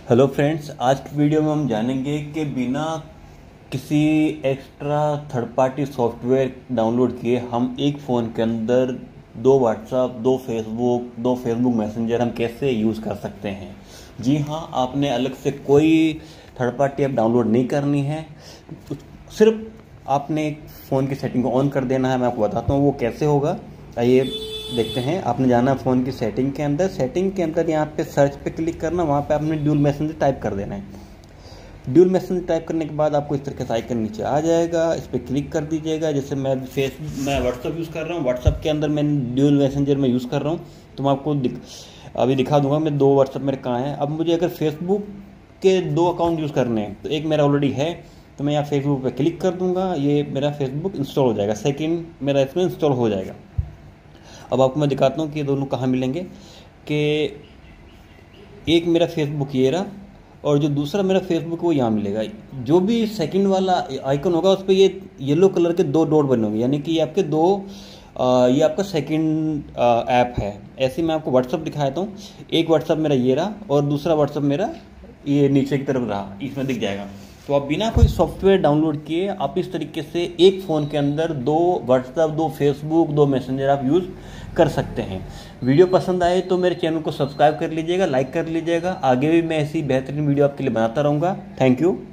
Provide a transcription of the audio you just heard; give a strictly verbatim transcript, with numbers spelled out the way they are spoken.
Hello friends, आज की video में हम जानेंगे कि बिना किसी extra third party software download किए हम एक फ़ोन के अंदर दो व्हाट्सएप, दो फेसबुक, दो फेसबुक मैसेंजर हम कैसे यूज़ कर सकते हैं। जी हाँ, आपने अलग से कोई थर्ड पार्टी ऐप डाउनलोड नहीं करनी है। सिर्फ आपने फ़ोन की सेटिंग को ऑन कर देना है। मैं आपको बताता हूँ वो कैसे होगा। आइए देखते हैं। आपने जाना है फ़ोन की सेटिंग के अंदर। सेटिंग के अंदर यहाँ पे सर्च पे क्लिक करना, वहाँ पे आपने ड्यूल मैसेंजर टाइप कर देना है। ड्यूल मैसेंजर टाइप करने के बाद आपको इस तरह का आइकन नीचे आ जाएगा, इस पर क्लिक कर दीजिएगा। जैसे मैं फेस मैं व्हाट्सअप यूज़ कर रहा हूँ, व्हाट्सअप के अंदर मैं ड्यूल मैसेंजर में यूज़ कर रहा हूँ, तो मैं आपको दिख, अभी दिखा दूंगा मैं दो व्हाट्सअप मेरे कहाँ हैं। अब मुझे अगर फेसबुक के दो अकाउंट यूज़ करने हैं, तो एक मेरा ऑलरेडी है, तो मैं यहाँ फेसबुक पे क्लिक कर दूंगा, ये मेरा फेसबुक इंस्टॉल हो जाएगा, सेकंड मेरा इसमें इंस्टॉल हो जाएगा। अब आपको मैं दिखाता हूँ कि ये दोनों कहाँ मिलेंगे। कि एक मेरा फेसबुक ये रहा और जो दूसरा मेरा फेसबुक है वो यहाँ मिलेगा। जो भी सेकंड वाला आइकन होगा उस पर ये येलो कलर के दो डॉट बने होंगे, यानी कि ये आपके दो आ, ये आपका सेकंड ऐप है। ऐसे मैं आपको व्हाट्सअप दिखाता हूँ। एक व्हाट्सअप मेरा ये रहा और दूसरा व्हाट्सअप मेरा ये नीचे की तरफ रहा, इसमें दिख जाएगा। तो आप बिना कोई सॉफ्टवेयर डाउनलोड किए आप इस तरीके से एक फ़ोन के अंदर दो व्हाट्सएप, दो फेसबुक, दो मैसेंजर आप यूज़ कर सकते हैं। वीडियो पसंद आए तो मेरे चैनल को सब्सक्राइब कर लीजिएगा, लाइक कर लीजिएगा। आगे भी मैं ऐसी बेहतरीन वीडियो आपके लिए बनाता रहूँगा। Thank you.